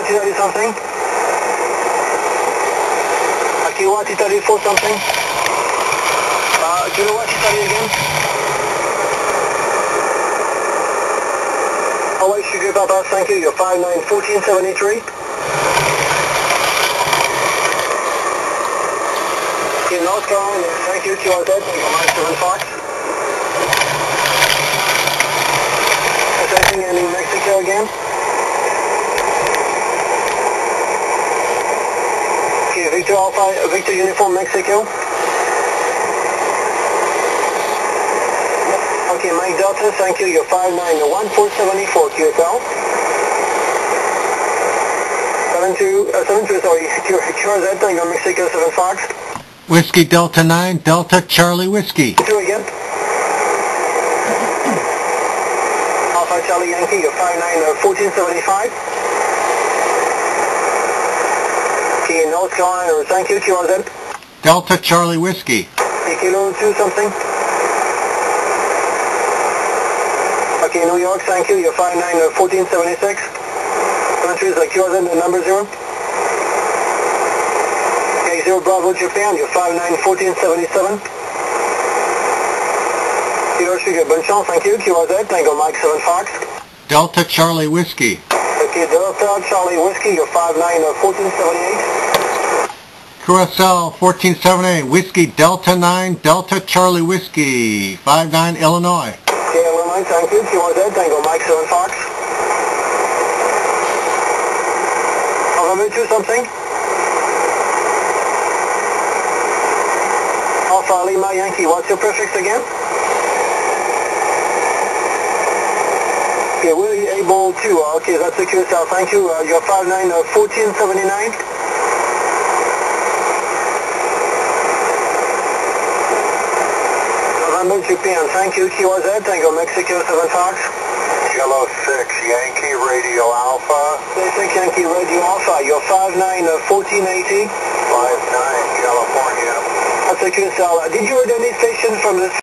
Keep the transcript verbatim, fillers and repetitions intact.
Italy something. Akiwa Italy for something. Uh, Kilowatt Italy again. Hawaii Sugar Papa, thank you. You're five nine one four seven three. In North Carolina, thank you. Q R Z, Mike seven Fox. Same thing in New Mexico again. Okay, Victor Alpha, Victor Uniform Mexico. Okay, Mike Delta, thank you. You're five nine one four seven four Q S L. seven two, uh, seven two, sorry, Q R Z, Tango Mexico seven Fox. Whiskey Delta nine, Delta Charlie Whiskey. Two again. Alpha Charlie Yankee, you're five nine one four seven five. Okay, North Carolina, thank you, Q R Z. Delta Charlie Whiskey. Okay, Kilo two something. Okay, New York, thank you, you're five nine one four seven six. Country is like Q R Z, number zero. Okay, zero Bravo Japan, you're five nine one four seven seven. Kilo Sugar, bonne chance, thank you, Q R Z, Tango Mike seven Fox. Delta Charlie Whiskey. Okay, Delta Charlie Whiskey, you're five nine one four seven eight. Q S L fourteen seventy-eight, Whiskey Delta nine, Delta Charlie Whiskey, five nine Illinois. Okay, Illinois, thank you, Q R Z, Tango Mike seven Fox. Alpha two something. Alpha Lima Yankee, what's your prefix again? Okay, we're able to, okay, that's the Q S L, thank you, uh, you're five nine one four seven nine. November Japan, thank you, Q R Z, Tango Mexico seven Fox. Yellow six, Yankee Radio Alpha. six Yankee Radio Alpha, you're five nine one four eighty. five nine, California. That's the Q S L. Uh, did you read any station from this